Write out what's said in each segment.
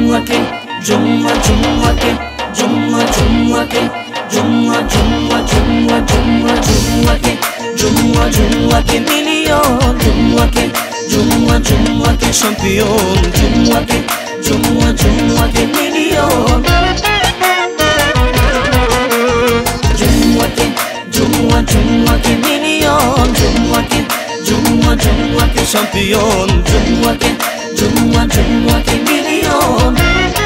ke, jumwa jumwa ke, jumwa jumwa ke, jumwa jumwa jumwa jumwa jumwa ke, jumwa jumwa ke million, jumwa ke champion, jumwa ke million. Jumwa ke million, jumwa ke champion, jumwa ke million.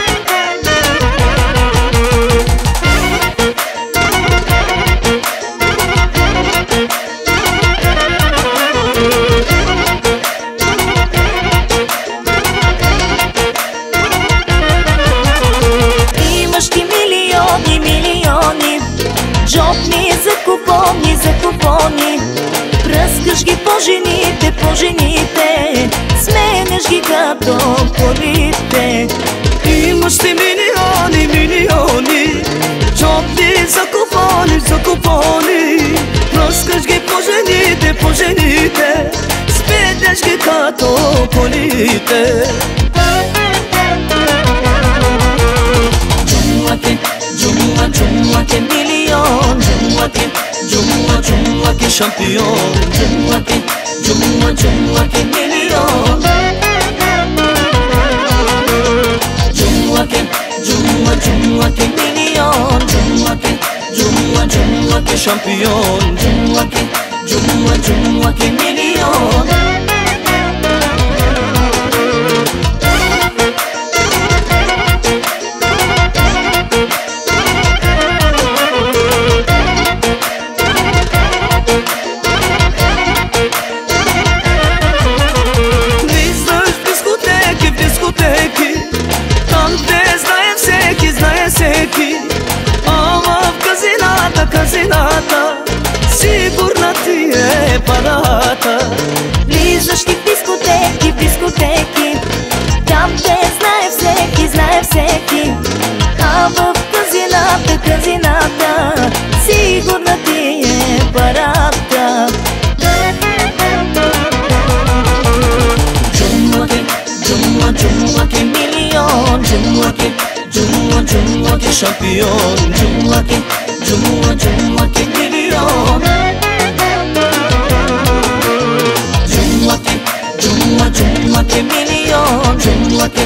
Имаш ти милиони, милиони, джобни за купони, пръскаш ги по жените, сменяш ги като полите. Имаш ти милиони, милиони, джобни за купони, пръскаш ги по жените, сменяш ги като полите. Jumwa ke million, jumwa ke champion, jumwa ke million. Jumwa ke million, jumwa ke champion, jumwa ke million. Ама в казината, сигурна ти е парата. Влизаш ти в дискотеки, там те знае всеки. А в казината, сигурна ти е парата. Jumwa ke million, jumwa ke champion, jumwa ke million. Jumwa ke million, jumwa ke.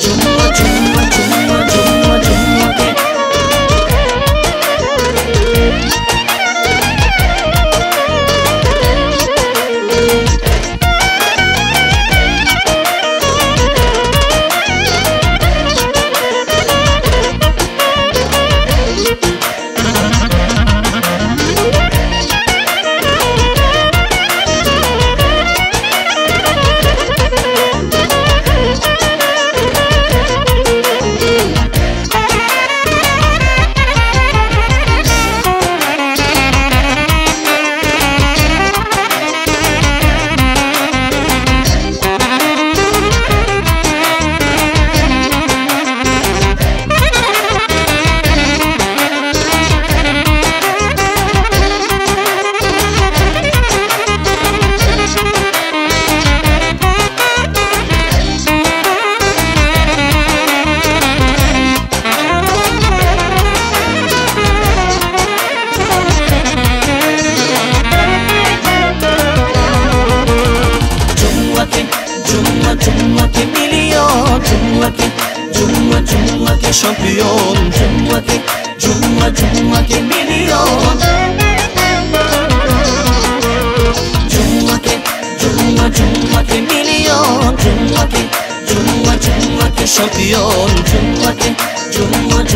Jumwa ke million, jumwa ke champion, jumwa ke million. Jumwa ke million, jumwa ke champion, jumwa